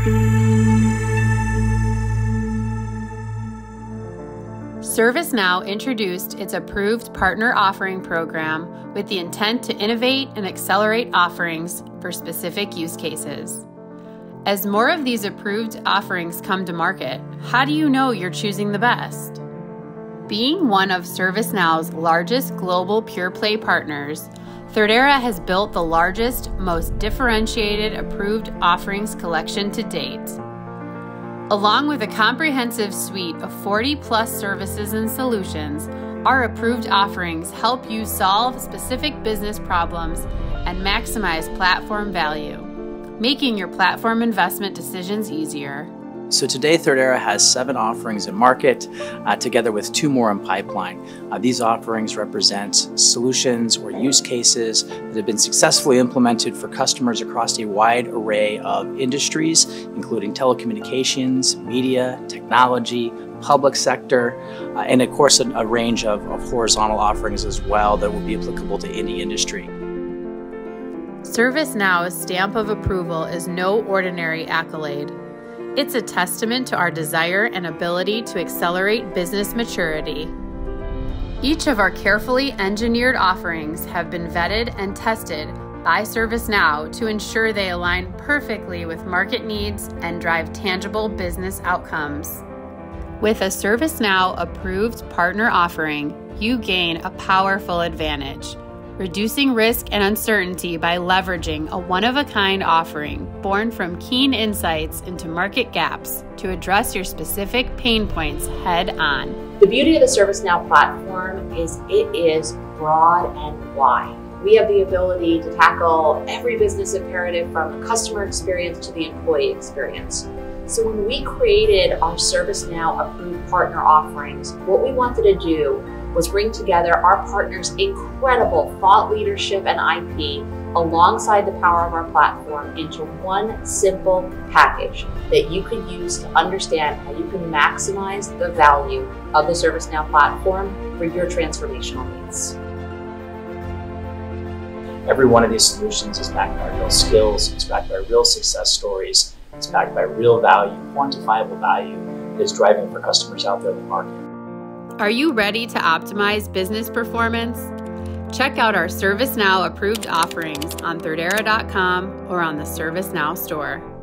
ServiceNow introduced its Approved Partner Offering program with the intent to innovate and accelerate offerings for specific use cases. As more of these approved offerings come to market, how do you know you're choosing the best? Being one of ServiceNow's largest global pure-play partners, Thirdera has built the largest, most differentiated approved offerings collection to date. Along with a comprehensive suite of 40+ services and solutions, our approved offerings help you solve specific business problems and maximize platform value, making your platform investment decisions easier. So today, Thirdera has 7 offerings in market, together with 2 more in pipeline. These offerings represent solutions or use cases that have been successfully implemented for customers across a wide array of industries, including telecommunications, media, technology, public sector, and of course a range of horizontal offerings as well that will be applicable to any industry. ServiceNow's stamp of approval is no ordinary accolade. It's a testament to our desire and ability to accelerate business maturity. Each of our carefully engineered offerings have been vetted and tested by ServiceNow to ensure they align perfectly with market needs and drive tangible business outcomes. With a ServiceNow-approved partner offering, you gain a powerful advantage, reducing risk and uncertainty by leveraging a one-of-a-kind offering born from keen insights into market gaps to address your specific pain points head-on. The beauty of the ServiceNow platform is it is broad and wide. We have the ability to tackle every business imperative from the customer experience to the employee experience. So when we created our ServiceNow-approved partner offerings, what we wanted to do was bring together our partners' incredible thought leadership and IP alongside the power of our platform into one simple package that you can use to understand how you can maximize the value of the ServiceNow platform for your transformational needs. Every one of these solutions is backed by real skills, it's backed by real success stories, it's backed by real value, quantifiable value that is driving for customers out there in the market. Are you ready to optimize business performance? Check out our ServiceNow approved offerings on Thirdera.com or on the ServiceNow store.